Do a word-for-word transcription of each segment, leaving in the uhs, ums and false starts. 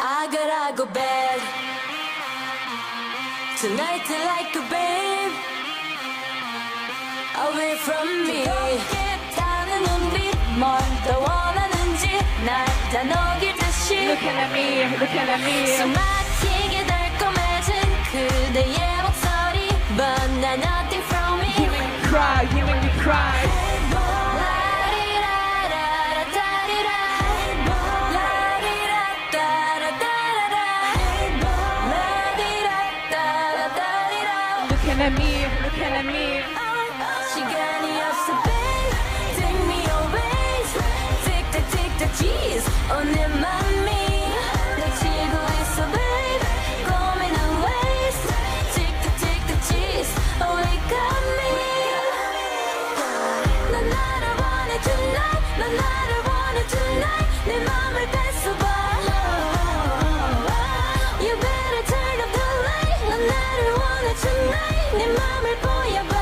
I gotta go bed tonight like a babe away from me. 다른 눈빛 뭘 더 원하는지 날 다 녹이듯이 Look at me, look at me. 숨 막히게 달콤해진 그대의 목소리 But not nothing from me. You make me cry, you make me cry. Looking at me, looking at me. 시간이 없어 babe Take me away 틱탁 틱탁 cheese 오늘 맘이 다치고 있어 babe 고민은 waste 틱탁 틱탁 cheese wake up me 넌 나를 원해 tonight 넌 나를 원해 tonight 내 맘을 뺏어봐 You better turn up the light 넌 나를 원해 tonight 내 맘을 보여봐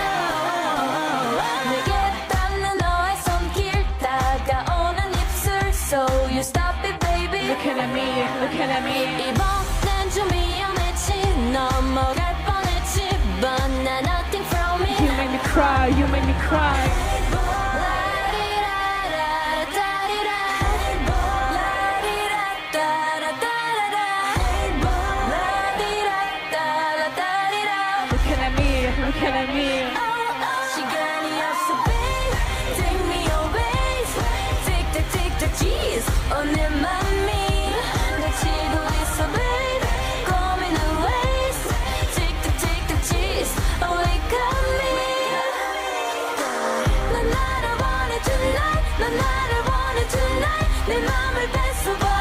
내게 닿는 너의 손길 다가오는 입술 So you stop it baby Looking at me, looking at me. 이번엔 좀 위험했지 넘어갈 뻔했지 But not nothing from me You make me cry, you make me cry. Looking at me, looking at me. 시간이 없어 babe Take me away 틱탁 틱탁 cheese 오늘 맘이 다치고 있어 babe 고민은 waste 틱탁 틱탁 cheese wake up me 넌 나를 원해 tonight 넌 나를 원해 tonight 내 맘을 뺏어봐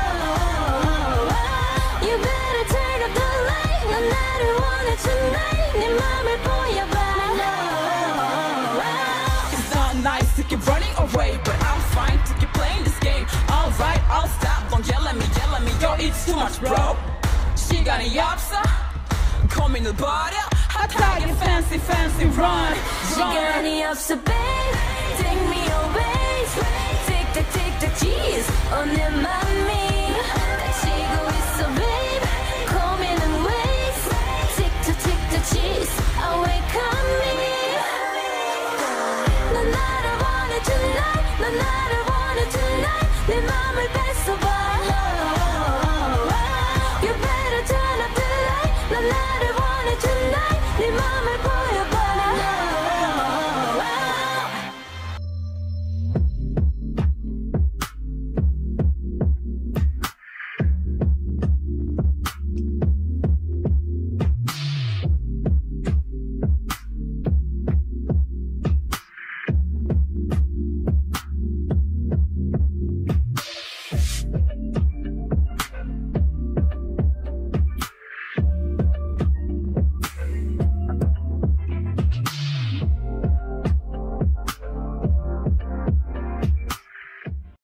You better turn up the light 넌 나를 원해 tonight 내 맘을 보여봐 It's not nice to keep running away, but I'm fine to keep playing this game. Alright, I'll stop. Don't yell at me, yell at me. Yo, it's too much, bro. 시간이 없어. 고민을 버려. 핫하게 fancy, fancy run. 시간이 없어 babe